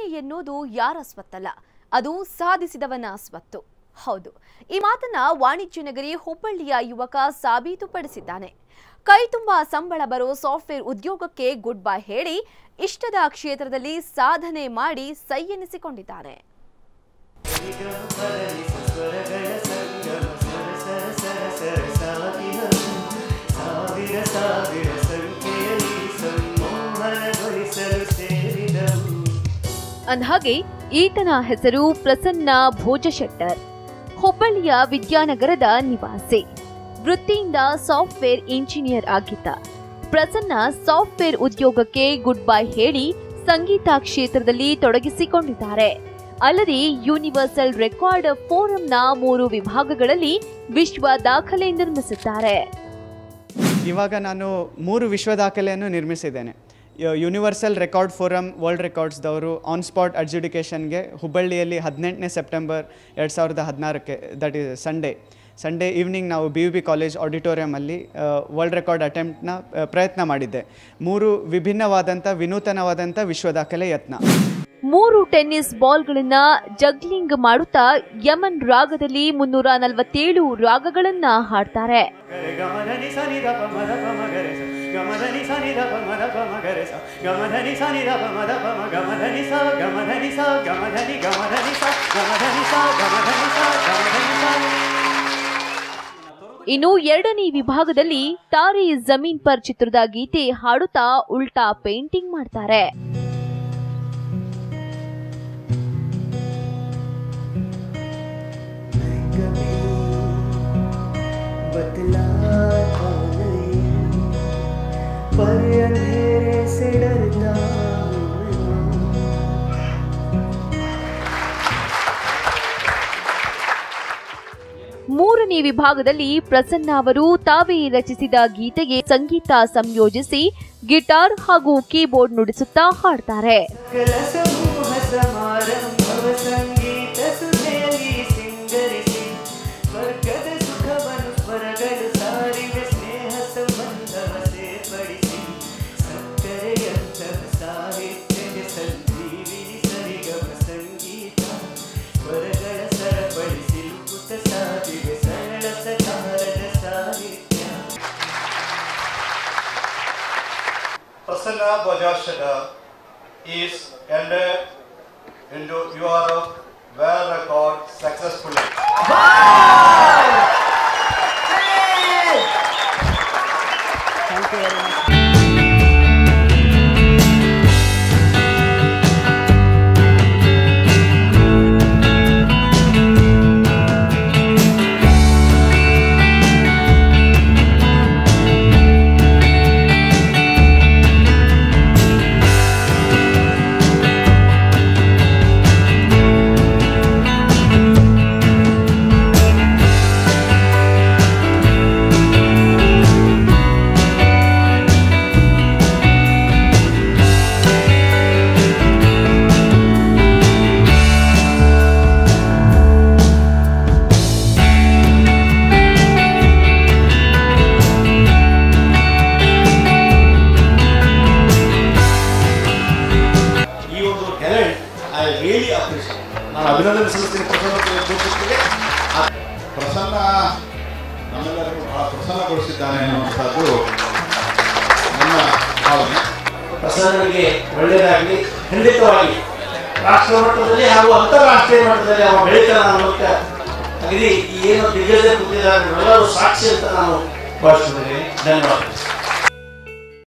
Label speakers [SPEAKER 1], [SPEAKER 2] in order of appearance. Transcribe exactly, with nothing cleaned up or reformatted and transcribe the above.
[SPEAKER 1] ಮನೆ ಎನ್ನುವುದು ಯಾರ ಸ್ವತ್ತಲ್ಲ, ಅದು ಸಾಧಿಸಿದವನ ಸ್ವತ್ತು. ಹೌದು, ಈ ಮಾತನ್ನ ವಾಣಿಜ್ಯ ನಗರಿ ಹುಬ್ಬಳ್ಳಿಯ ಯುವಕ ಸಾಬೀತುಪಡಿಸಿದ್ದಾನೆ. ಕೈ ತುಂಬಾ ಸಂಬಳ ಬರೋ ಸಾಫ್ಟ್ವೇರ್ ಉದ್ಯೋಗಕ್ಕೆ ಗುಡ್ ಬೈ ಹೇಳಿ ಇಷ್ಟದ ಕ್ಷೇತ್ರದಲ್ಲಿ ಸಾಧನೆ ಮಾಡಿ ಸೈ ಎನಿಸಿಕೊಂಡಿದ್ದಾನೆ. ಅಂದಹಾಗೆ ಈತನ ಹೆಸರು ಪ್ರಸನ್ನ ಭೋಜಶೆಟ್ಟರ್. ಹುಬ್ಬಳ್ಳಿಯ ವಿದ್ಯಾನಗರದ ನಿವಾಸಿ. ವೃತ್ತಿಯಿಂದ ಸಾಫ್ಟ್ವೇರ್ ಇಂಜಿನಿಯರ್ ಆಗಿದ್ದ ಪ್ರಸನ್ನ ಸಾಫ್ಟ್ವೇರ್ ಉದ್ಯೋಗಕ್ಕೆ ಗುಡ್ ಬೈ ಹೇಳಿ ಸಂಗೀತ ಕ್ಷೇತ್ರದಲ್ಲಿ ತೊಡಗಿಸಿಕೊಂಡಿದ್ದಾರೆ. ಅಲ್ಲದೆ ಯೂನಿವರ್ಸಲ್ ರೆಕಾರ್ಡ್ ಫೋರಂನ ಮೂರು ವಿಭಾಗಗಳಲ್ಲಿ ವಿಶ್ವ ದಾಖಲೆ ನಿರ್ಮಿಸಿದ್ದಾರೆ.
[SPEAKER 2] ಇವಾಗ ನಾನು ಮೂರು ವಿಶ್ವ ದಾಖಲೆಯನ್ನು ನಿರ್ಮಿಸಿದ್ದೇನೆ. ಯೂನಿವರ್ಸಲ್ ರೆಕಾರ್ಡ್ ಫೋರಮ್ ವರ್ಲ್ಡ್ ರೆಕಾರ್ಡ್ಸ್ದವರು ಆನ್ ಸ್ಪಾಟ್ ಅಡ್ಜುಡಿಕೇಷನ್ಗೆ ಹುಬ್ಬಳ್ಳಿಯಲ್ಲಿ ಹದಿನೆಂಟನೇ ಸೆಪ್ಟೆಂಬರ್ ಎರಡು ಸಾವಿರದ ಹದಿನಾರಕ್ಕೆ that is Sunday Sunday evening ನಾವು ಬಿ ಯು ಬಿ ಕಾಲೇಜ್ ಆಡಿಟೋರಿಯಮಲ್ಲಿ ವರ್ಲ್ಡ್ ರೆಕಾರ್ಡ್ ಅಟೆಂಪ್ಟ್ನ ಪ್ರಯತ್ನ ಮಾಡಿದ್ದೆ. ಮೂರು ವಿಭಿನ್ನವಾದಂಥ ವಿನೂತನವಾದಂಥ ವಿಶ್ವ ದಾಖಲೆ ಯತ್ನ.
[SPEAKER 1] ಮೂರು ಟೆನ್ನಿಸ್ ಬಾಲ್ಗಳನ್ನ ಜಗ್ಲಿಂಗ್ ಮಾಡುತ್ತಾ ಯಮನ್ ರಾಗದಲ್ಲಿ ಮುನ್ನೂರ ನಲವತ್ತೇಳು ರಾಗಗಳನ್ನ ಹಾಡ್ತಾರೆ. ಇನ್ನು ಎರಡನೇ ವಿಭಾಗದಲ್ಲಿ ತಾರೆ ಜಮೀನ್ ಪರ್ ಚಿತ್ರದ ಗೀತೆ ಹಾಡುತ್ತಾ ಉಲ್ಟಾ ಪೇಂಟಿಂಗ್ ಮಾಡ್ತಾರೆ. ಮೂರನೇ ವಿಭಾಗದಲ್ಲಿ ಪ್ರಸನ್ನ ಅವರು ತಾವೇ ರಚಿಸಿದ ಗೀತೆಗೆ ಸಂಗೀತ ಸಂಯೋಜಿಸಿ ಗಿಟಾರ್ ಹಾಗೂ ಕೀಬೋರ್ಡ್ ನುಡಿಸುತ್ತಾ ಹಾಡ್ತಾರೆ.
[SPEAKER 3] Prasanna Bhojashada is entered into Europe world record successfully. Wow! Hey! Thank you very much.
[SPEAKER 4] ನಾನು ಅಭಿನಂದನೆ ಸಲ್ಲಿಸ್ತೀನಿ ಪ್ರಸನ್ನ. ಪ್ರಸನ್ನ ನಮ್ಮೆಲ್ಲರಿಗೂ ಬಹಳ ಪ್ರಸನ್ನಗೊಳಿಸಿದ್ದಾನೆ ಅನ್ನುವಂಥದ್ದು ನನ್ನ ಭಾವನೆ.
[SPEAKER 5] ಪ್ರಸನ್ನನಿಗೆ ಒಳ್ಳೆಯದಾಗಲಿ. ಖಂಡಿತವಾಗಿ ರಾಷ್ಟ್ರ ಮಟ್ಟದಲ್ಲಿ ಹಾಗೂ ಅಂತಾರಾಷ್ಟ್ರೀಯ ಮಟ್ಟದಲ್ಲಿ ಅವ ಬೆಳೀತಾನೆ ಅನ್ನೋದಕ್ಕೆ ಅಗದಿ ಏನು ದಿಗ್ಗಜ ಕೂತಿದ್ದಾರೆ ಎಲ್ಲರೂ ಸಾಕ್ಷಿ ಅಂತ ನಾನು ಭಾವಿಸ್ತಿದ್ದೇನೆ. ಧನ್ಯವಾದ.